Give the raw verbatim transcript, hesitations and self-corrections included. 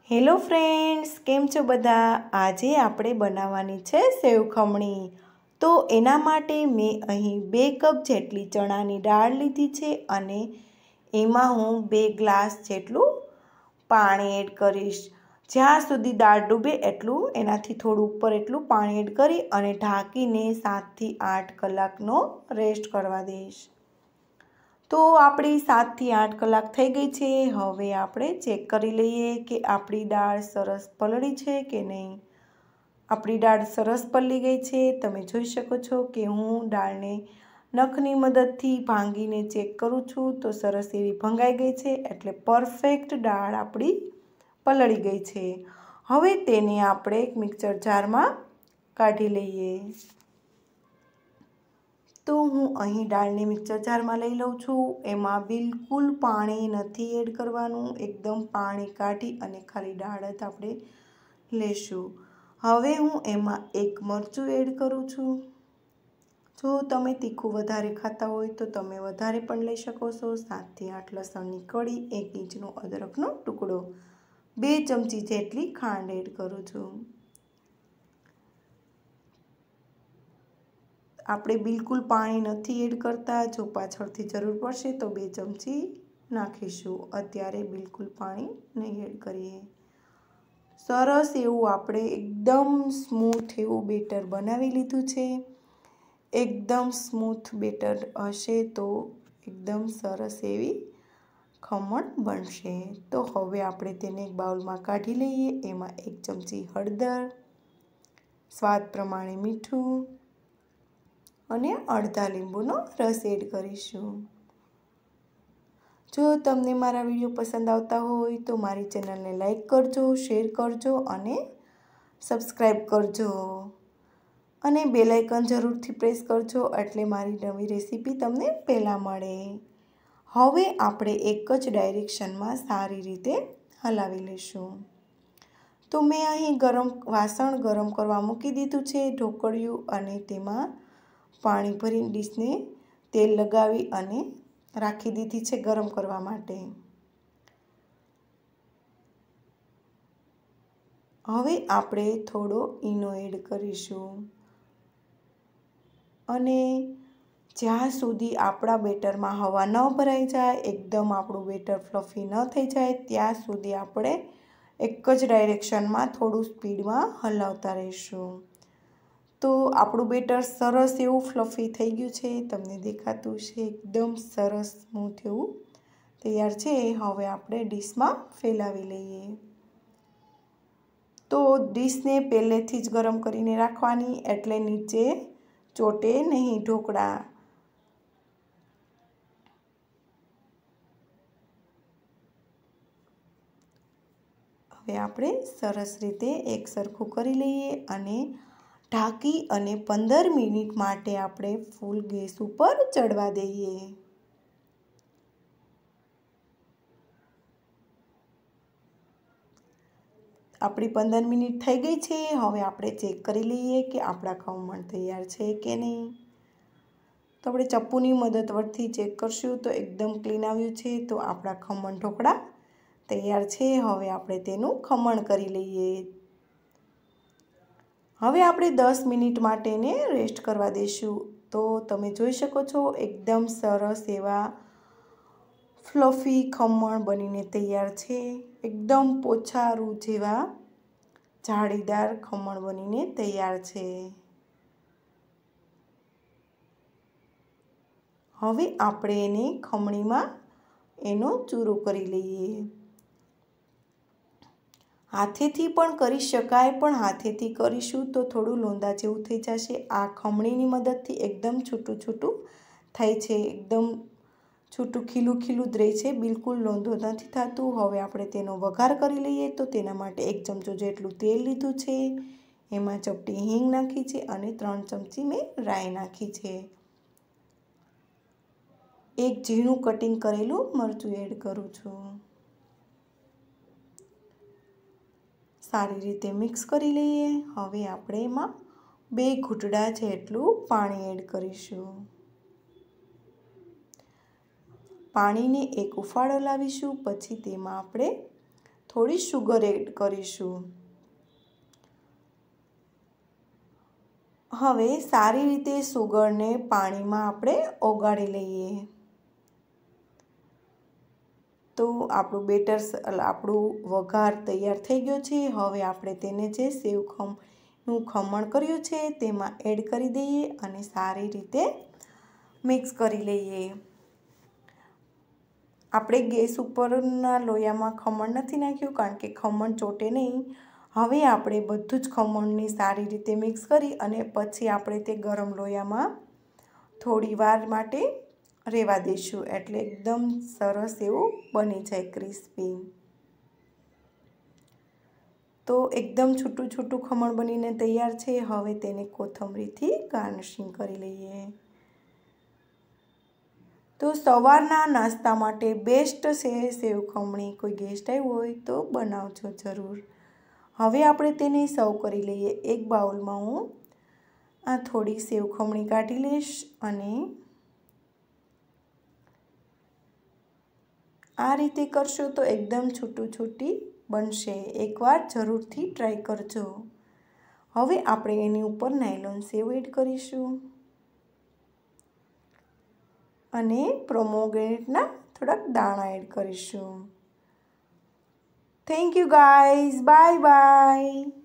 Hello friends, કેમ છો બધા? આજે આપણે બનાવવાની છે સેવ ખમણી। તો એના માટે મેં અહીં બે કપ જેટલી ચણાની દાળ લીધી છે અને એમાં હું બે ગ્લાસ જેટલું પાણી એડ કરીશ। જ્યાં સુધી દાળ ડૂબે એટલું, એનાથી થોડું ઉપર એટલું પાણી એડ કરી અને ઢાંકીને સાતથી આઠ કલાકનો રેસ્ટ કરવા દઈશ। તો આપણી સાતથી આઠ કલાક થઈ ગઈ છે। હવે આપણે ચેક કરી લઈએ કે આપણી દાળ સરસ પલળી છે કે નહીં। આપણી દાળ સરસ પલળી ગઈ છે। તમે જોઈ શકો છો કે હું દાળને નખની મદદથી ભાંગીને ચેક કરું છું તો સરસ એવી ભંગાઈ ગઈ છે, એટલે પરફેક્ટ દાળ આપણી પલળી ગઈ છે। હવે તેને આપણે એક મિક્સર જારમાં કાઢી લઈએ। તો હું અહીં દાળને મિક્સર જારમાં લઈ લઉં છું। એમાં બિલકુલ પાણી નથી એડ કરવાનું, એકદમ પાણી કાઢી અને ખાલી દાળ જ આપણે લેશું। હવે હું એમાં એક મરચું એડ કરું છું। જો તમે તીખું વધારે ખાતા હોય તો તમે વધારે પણ લઈ શકો છો। સાતથી આઠ લસણની કળી, એક ઇંચનો અદરકનો ટુકડો, બે ચમચી જેટલી ખાંડ એડ કરું છું। આપણે બિલકુલ પાણી નથી એડ કરતા, જો પાછળથી જરૂર પડશે તો બે ચમચી નાખીશું। અત્યારે બિલકુલ પાણી નહીં એડ કરીએ। સરસ એવું આપણે એકદમ સ્મૂથ એવું બેટર બનાવી લીધું છે। એકદમ સ્મૂથ બેટર હશે તો એકદમ સરસ એવી ખમણ બનશે। તો હવે આપણે તેને એક બાઉલમાં કાઢી લઈએ। એમાં એક ચમચી હળદર, સ્વાદ પ્રમાણે મીઠું અને અડધા લીંબુનો રસ એડ કરીશું। જો તમને મારા વિડીયો પસંદ આવતા હોય તો મારી ચેનલને લાઈક કરજો, શેર કરજો અને સબસ્ક્રાઈબ કરજો અને બેલ આઇકન જરૂરથી પ્રેસ કરજો, એટલે મારી નવી રેસીપી તમને પહેલાં મળે। હવે આપણે એક જ ડાયરેક્શનમાં સારી રીતે હલાવી લઈશું। તો મેં અહીં ગરમ વાસણ ગરમ કરવા મૂકી દીધું છે, ઢોકળિયું, અને તેમાં પાણી ભરી ડીશને તેલ લગાવી અને રાખી દીધી છે ગરમ કરવા માટે। હવે આપણે થોડો ઈનો એડ કરીશું અને જ્યાં સુધી આપણા બેટરમાં હવા ન ભરાઈ જાય, એકદમ આપણું બેટર ફ્લફી ન થઈ જાય, ત્યાં સુધી આપણે એક જ ડાયરેક્શનમાં થોડું સ્પીડમાં હલાવતા રહીશું। તો આપણું બેટર સરસ એવું ફ્લફી થઈ ગયું છે, તમને દેખાતું છે એકદમ સરસ સ્મૂથ એવું તૈયાર છે। હવે આપણે ડીશમાં ફેલાવી લઈએ। તો ડીશને પહેલેથી જ ગરમ કરીને રાખવાની, એટલે નીચે ચોટે નહીં ઢોકળા। હવે આપણે સરસ રીતે એક સરખું કરી લઈએ અને ઢાંકી અને પંદર મિનિટ માટે આપણે ફૂલ ગેસ ઉપર ચડવા દઈએ। આપણી પંદર મિનિટ થઈ ગઈ છે। હવે આપણે ચેક કરી લઈએ કે આપણા ખમણ તૈયાર છે કે નહીં। તો આપણે ચપ્પુની મદદ વડથી ચેક કરશું તો એકદમ ક્લીન આવ્યું છે। તો આપણા ખમણ ઢોકળા તૈયાર છે। હવે આપણે તેનું ખમણ કરી લઈએ। હવે આપણે દસ મિનિટ માટે એને રેસ્ટ કરવા દઈશું। તો તમે જોઈ શકો છો એકદમ સરસ એવા ફ્લફી ખમણ બનીને તૈયાર છે। એકદમ પોચા રૂ જેવા જાળીદાર ખમણ બનીને તૈયાર છે। હવે આપણે એને ખમણીમાં એનો ચૂરો કરી લઈએ। હાથેથી પણ કરી શકાય, પણ હાથેથી કરીશું તો થોડું લોંદા જેવું થઈ જશે। આ ખમણીની મદદથી એકદમ છૂટું છૂટું થાય છે, એકદમ છૂટું ખીલું ખીલું જ રહે છે, બિલકુલ લોંદો નથી થતું। હવે આપણે તેનો વઘાર કરી લઈએ। તો તેના માટે એક ચમચો જેટલું તેલ લીધું છે, એમાં ચપટી હિંગ નાખી છે અને ત્રણ ચમચી મેં રાઈ નાખી છે। એક ઝીણું કટિંગ કરેલું મરચું એડ કરું છું। સારી રીતે મિક્સ કરી લઈએ। હવે આપણે એમાં બે ઘૂંટડા જેટલું પાણી એડ કરીશું। પાણીને એક ઉફાળો લાવીશું, પછી તેમાં આપણે થોડી શુગર એડ કરીશું। હવે સારી રીતે શુગરને પાણીમાં આપણે ઓગાળી લઈએ। તો આપણું બેટર આપણું વઘાર તૈયાર થઈ ગયો છે। હવે આપણે તેને જે સેવ ખમણનું ખમણ કર્યું છે તેમાં એડ કરી દઈએ અને સારી રીતે મિક્સ કરી લઈએ। આપણે ગેસ ઉપરના લોયામાં ખમણ નથી નાખ્યું કારણ કે ખમણ ચોટે નહીં। હવે આપણે બધું જ ખમણને સારી રીતે મિક્સ કરી અને પછી આપણે તે ગરમ લોયામાં થોડી વાર માટે રહેવા દઈશું એટલે એકદમ સરસ એવું બની જાય ક્રિસ્પી। તો એકદમ છૂટું છૂટું ખમણ બનીને તૈયાર છે। હવે તેને કોથમરીથી ગાર્નિશિંગ કરી લઈએ। તો સવારના નાસ્તા માટે બેસ્ટ છે સેવ ખમણી। કોઈ ગેસ્ટ આવ્યું હોય તો બનાવજો જરૂર। હવે આપણે તેને સર્વ કરી લઈએ। એક બાઉલમાં હું આ થોડી સેવ ખમણી કાઢી લઈશ અને આ રીતે કરશો તો એકદમ છૂટું છૂટી બનશે। એકવાર જરૂરથી ટ્રાય કરજો। હવે આપણે એની ઉપર નાયલોન સેવ એડ કરીશું અને પોમેગ્રેનેટના થોડાક દાણા એડ કરીશું। Thank you guys, bye by.